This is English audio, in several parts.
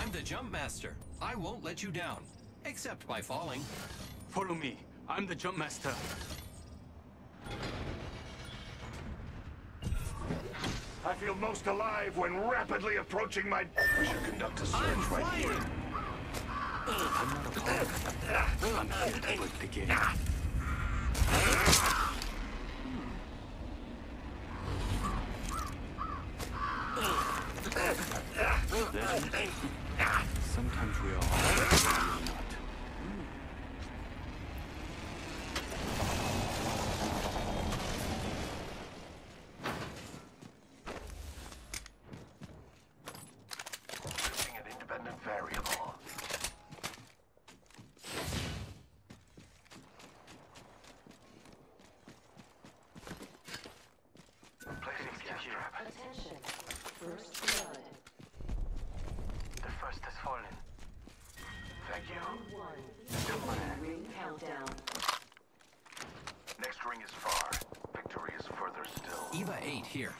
I'm the jump master. I won't let you down, except by falling. Follow me. I'm the jump master. I feel most alive when rapidly approaching my... We should conduct a search right here. I'm not a part of it. I'm here to break the game. Sometimes we are all not. Using an independent variable. Placing gas trap. Attention. First blood. The first has fallen. Thank you. One. Ring countdown. Next ring is far. Victory is further still. Eva 8 here.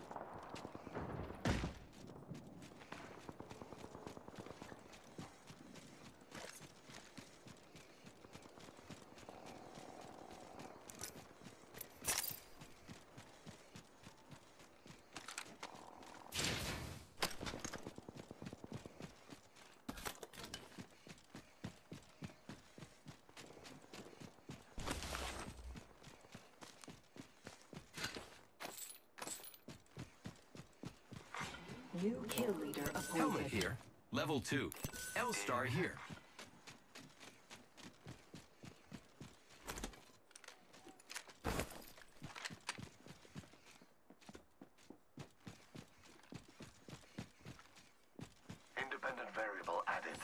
New kill leader Helmet appointed. here. Level 2. L-Star here. Independent variable added.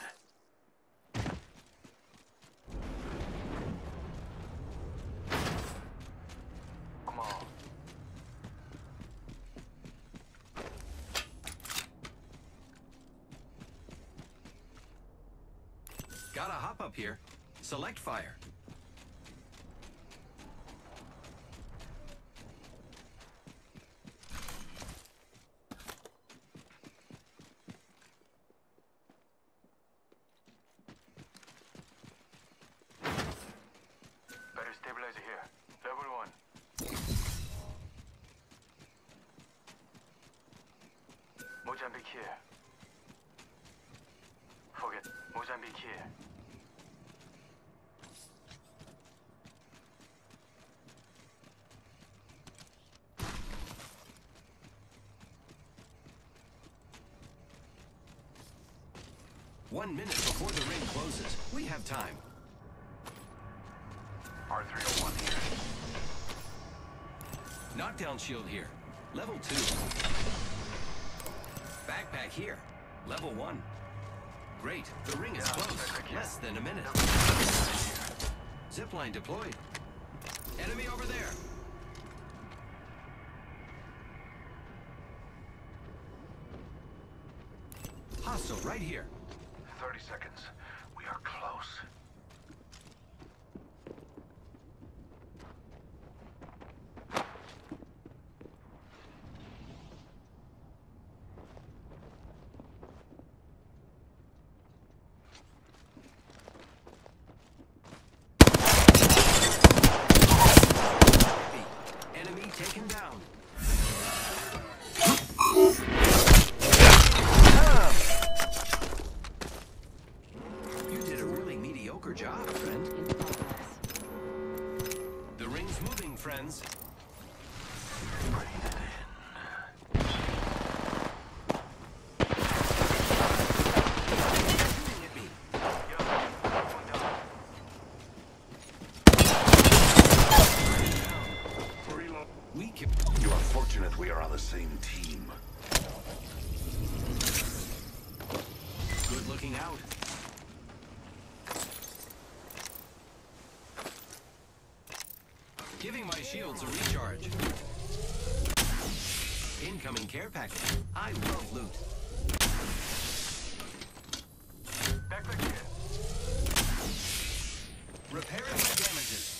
Come on. Gotta hop up here. Select fire. Better stabilizer here. Level 1. Mozambique here. Forget. Mozambique here. One minute before the ring closes. We have time. R301 here. Knockdown shield here. Level 2. Backpack here. Level 1. Great. The ring is close. Less than a minute. Zipline deployed. Enemy over there. Hostile right here. 30 seconds. We are close. Enemy taken down. You did a really mediocre job, friend. In progress. The ring's moving, friends. Shooting at me. We can... You are fortunate we are on the same team. Good looking out. Giving my shields a recharge. Incoming care package. I love loot. Backpack here. Repairing my damages.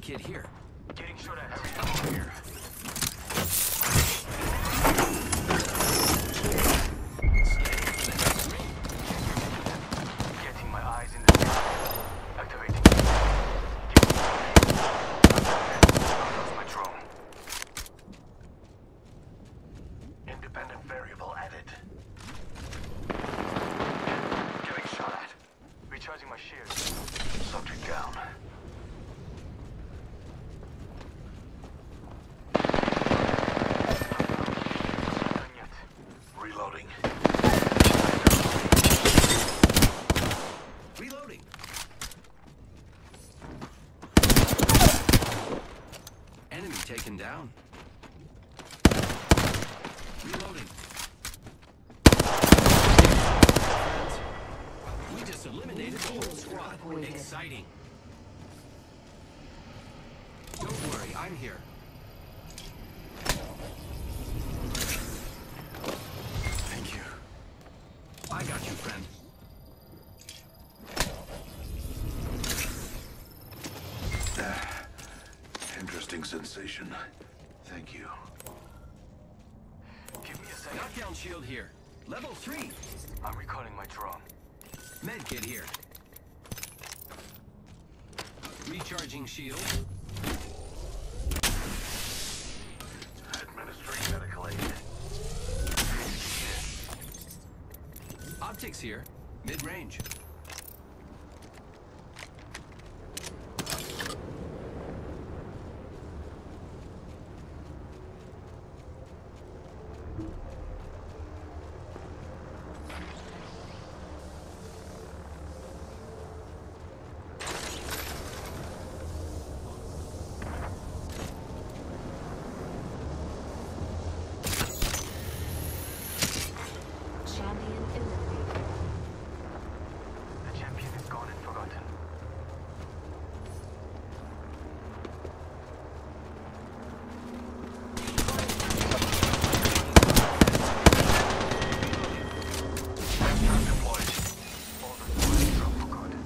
kit here. Getting shot at. Over here. Getting my eyes in the sky. Activating. Lost my drone. Independent variable added. Getting shot at. Recharging my shield. Subject down. Done yet. Reloading. Reloading. Enemy taken down. Reloading. We just eliminated the whole squad. Exciting. Don't worry, I'm here. Thank you. I got you, friend. Interesting sensation. Thank you. Give me a second. Knockdown shield here. Level 3. I'm recalling my drone. Medkit here. Recharging shield. Administering medical aid. Optics here. Mid-range. Champion eliminated. The champion is gone and forgotten. I'm deployed. All the squads drop for good.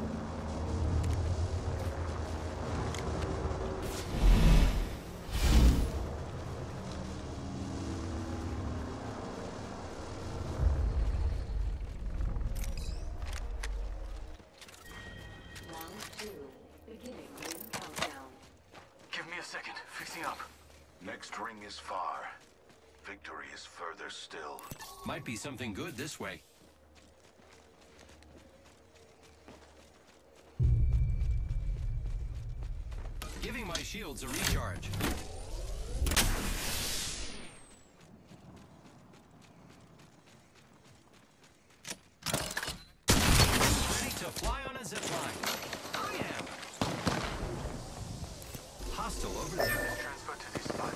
Round 2. Beginning ring countdown. Give me a second. Fixing up. Next ring is far. Victory is further still. Might be something good this way. Giving my shields a recharge. Ready to fly on a zipline. I am. Hostile over there. Transfer to this spot.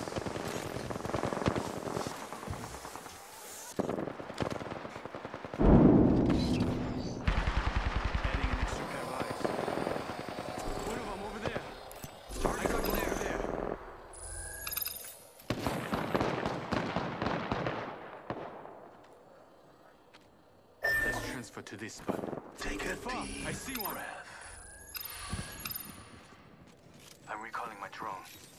Adding an extra pair of eyes. One of them over there. Target over there. Let's transfer to this spot. Take a Fuck, deep I see one. breath. I'm recalling my drone.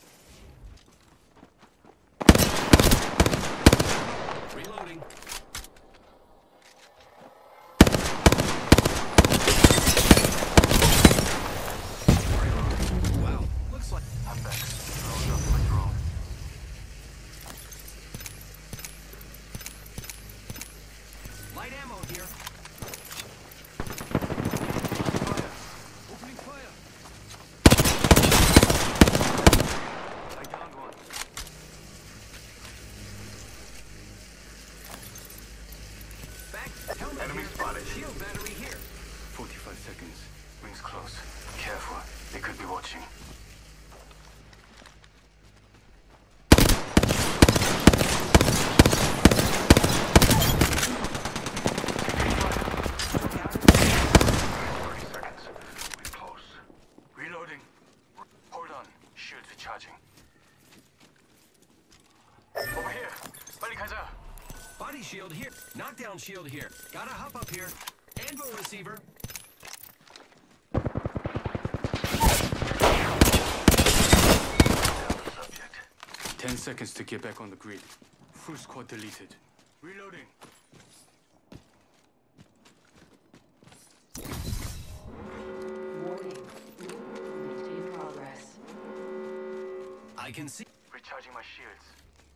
Reloading. Wow, looks like I'm back. Throwing up my drone. light ammo here. Fire! Opening fire! I downed one. Back. Helmet Enemy here. spotted. Shield battery here. 45 seconds. Rings close. Careful. They could be watching. Reloading. Hold on. Shields recharging. Over here. Balik Haza. Body shield here. Knockdown shield here. Gotta hop up here. Anvil receiver. 10 seconds to get back on the grid. Full squad deleted. Reloading. Warning. Movement in progress. I can see. Recharging my shields.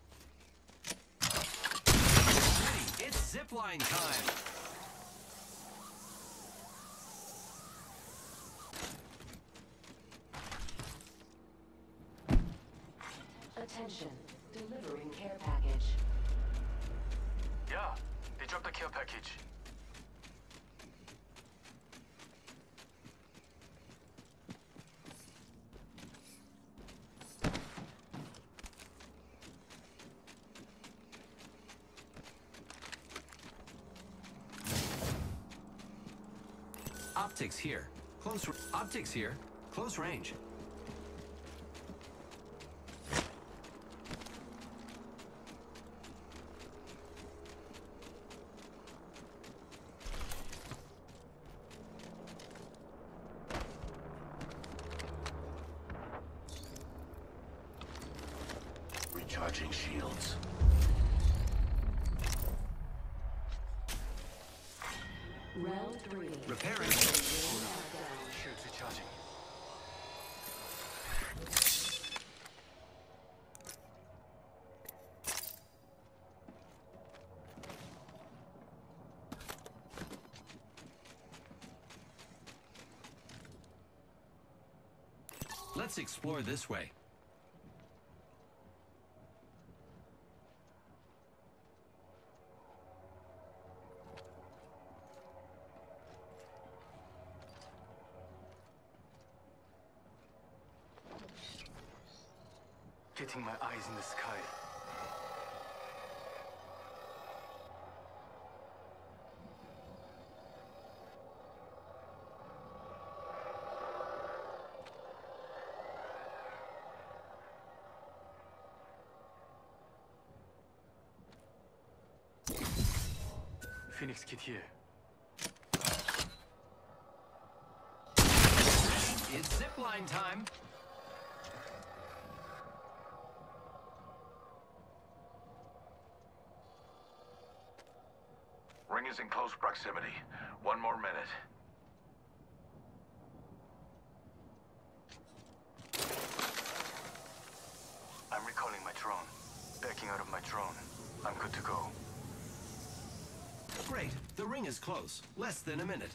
Ready. It's zipline time. Attention. Delivering care package. Yeah, they dropped the care package. Optics here. Optics here. Close range. Recharging shields. Round 3. Repairing. Shields recharging. Let's explore this way. Getting my eyes in the sky. Phoenix kit here. It's zipline time. Ring is in close proximity. 1 more minute. I'm recalling my drone. Backing out of my drone. I'm good to go. Great. The ring is close. Less than a minute.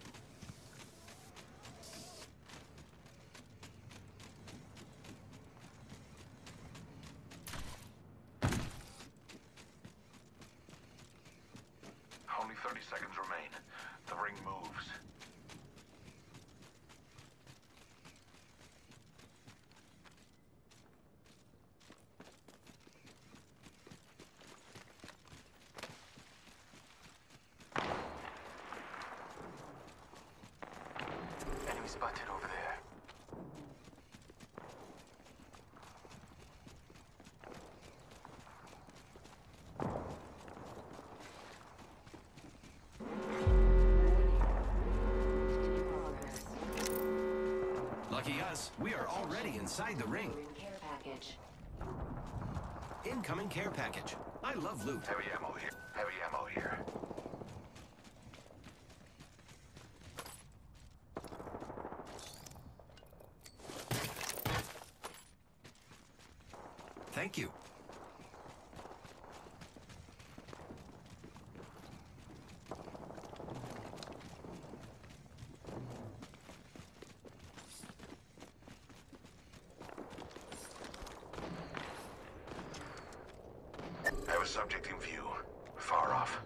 Only 30 seconds remain. The ring moves. Enemy spotted over there. In progress. Lucky us, we are already inside the ring. Delivering care package. Incoming care package. I love loot. Heavy ammo here. Heavy ammo here. Thank you. I have a subject in view. Far off.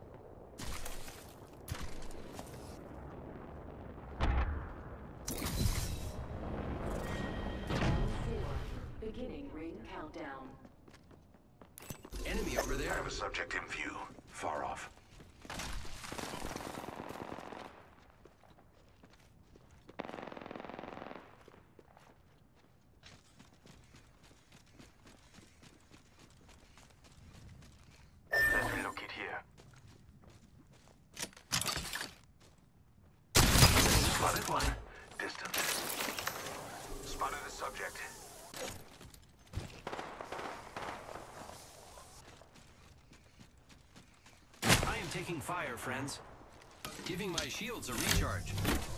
Round 4. Beginning ring countdown. Enemy over I there. have a subject in view. Far off. Let's relocate here. Spotted one. Distant. Spotted a subject. taking fire, friends. Giving my shields a recharge.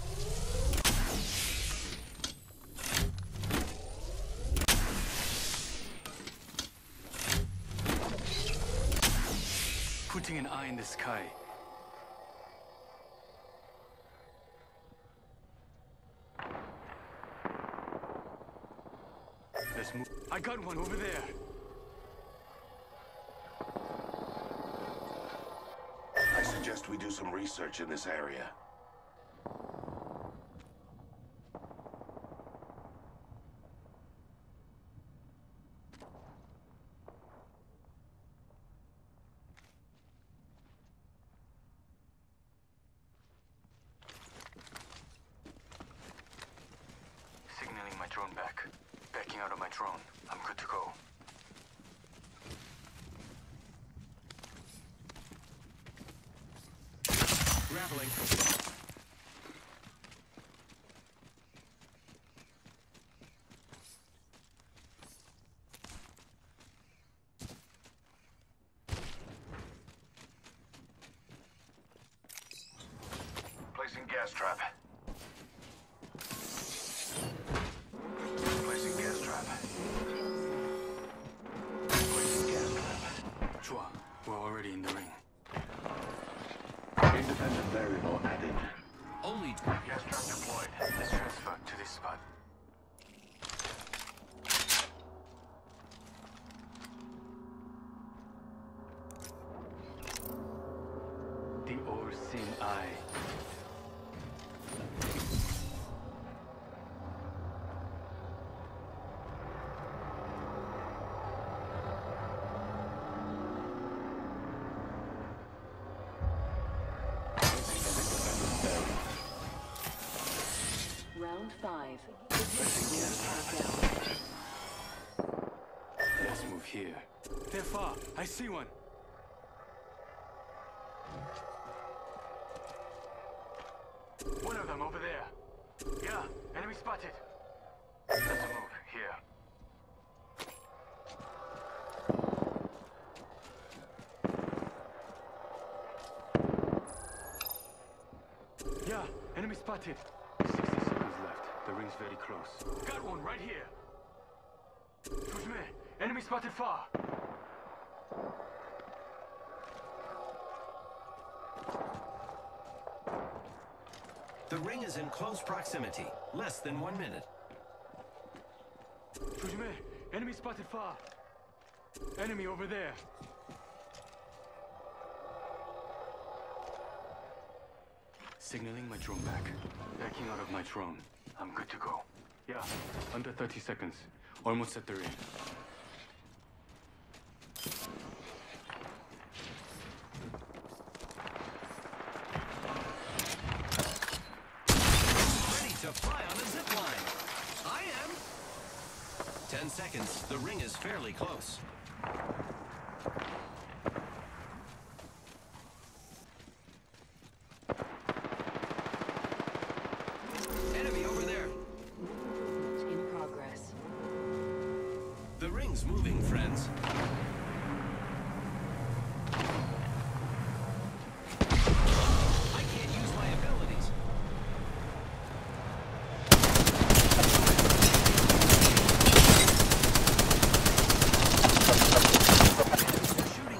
Putting an eye in the sky. Let's move. I got one over there. I suggest we do some research in this area. Signaling my drone back. Backing out of my drone. I'm good to go. Grappling. Placing gas trap. Placing gas trap. Placing gas trap. Chua, we're already in the ring. Independent variable added. Only Gas trap deployed. Let's transfer to this spot. The all-seeing eye. Round 5. Countdown. Let's move here. They're far. I see one. One of them over there. Yeah, enemy spotted. Let's move here. Yeah, enemy spotted. 60 seconds left. The ring's very close. Got one right here. Push me. Enemy spotted far. The ring is in close proximity. Less than 1 minute. Push me. Enemy spotted far. Enemy over there. Signaling my drone back. Backing out of my drone. I'm good to go. Yeah, under 30 seconds. Almost at the ring. Ready to fly on a zip line. I am. 10 seconds. The ring is fairly close. Enemy over there. In progress. The ring's moving, friends. I can't use my abilities. Shooting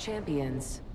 champions.